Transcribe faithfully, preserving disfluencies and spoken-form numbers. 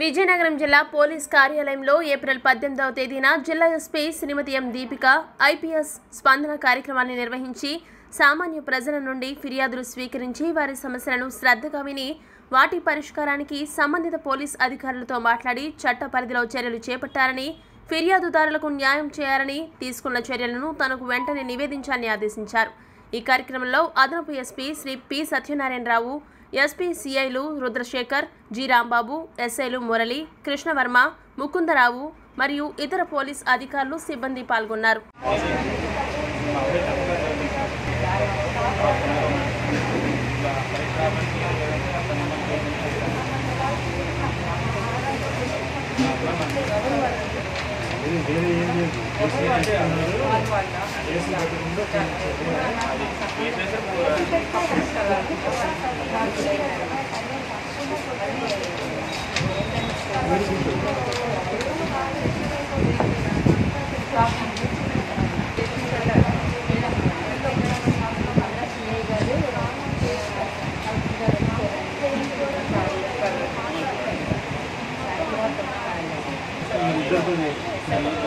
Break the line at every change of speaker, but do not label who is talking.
విజయనగరం జిల్లా పోలీస్ కార్యాలయంలో ఏప్రిల్ పద్దెనిమిదవ తేదీన జిల్లా SP Shrimati M Deepika IPS Spandana కార్యక్రమాన్ని నిర్వహించి సామాన్య ప్రజల నుండి ఫిర్యాదులు స్వీకరించి వారి సమస్యలను శ్రద్ధగా విని వాటి పరిష్కారానికి సంబంధిత పోలీస్ అధికారులతో మాట్లాడి చట్ట పరిధిలో చర్యలు చేపట్టారని, ఫిర్యాదుదారులకు న్యాయం చేయాలని, తీసుకున్న చర్యలను తనకు వెంటనే నివేదించాలని ఆదేశించారు। ఈ కార్యక్రమంలో అదనపు SP Shri P Satyanarayana Rao, SP సిఐలు రుద్రశేఖర్, G Rambabu, ఎస్ఐలు మురళి, కృష్ణవర్మ, ముకుందరావు మరియు ఇతర పోలీస్ అధికారులు సిబ్బంది పాల్గొన్నారు।
Gracias.